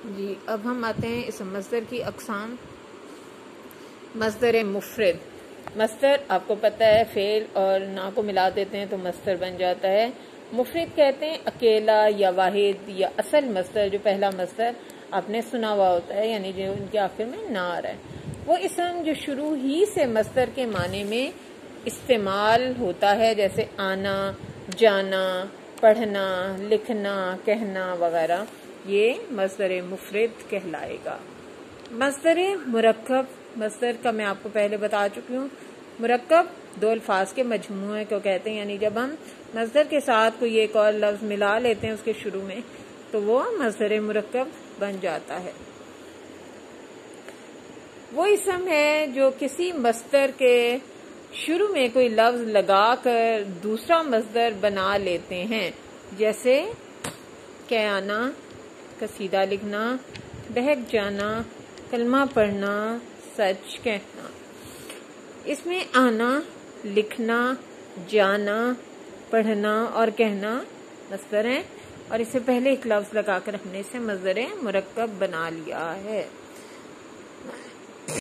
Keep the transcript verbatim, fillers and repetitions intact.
جی اب ہم آتے ہیں اس مصدر کی اقسام۔ مصدر مفرد، مصدر آپ کو پتہ ہے فعل اور نا کو ملا دیتے ہیں تو مصدر بن جاتا ہے۔ مفرد کہتے ہیں اکیلا یا واحد یا اصل مصدر، جو پہلا مصدر آپ نے سنا ہوا ہوتا ہے، یعنی جو ان کے آخر میں نا آ رہا ہے، وہ اسم جو شروع ہی سے مصدر کے معنی میں استعمال ہوتا ہے، جیسے آنا، جانا، پڑھنا، لکھنا، کہنا وغیرہ، یہ مصدر مفرد کہلائے گا۔ مصدر مرکب، مصدر کا میں آپ کو پہلے بتا چکی ہوں، مرکب دو الفاظ کے مجموعے کو کہتے ہیں، یعنی جب ہم مصدر کے ساتھ کوئی ایک اور لفظ ملا لیتے ہیں اس کے شروع میں تو وہ مصدر مرکب بن جاتا ہے۔ وہ اسم ہے جو کسی مصدر کے شروع میں کوئی لفظ لگا کر دوسرا مصدر بنا لیتے ہیں، جیسے کہ آنا، قصیدہ لکھنا، بہک جانا، کلمہ پڑھنا، سچ کہنا۔ اس میں آنا، لکھنا، جانا، پڑھنا اور کہنا مصدر ہیں، اور اس سے پہلے ایک لفظ لگا کر ہم نے اسے مصدر مرکب بنا لیا ہے۔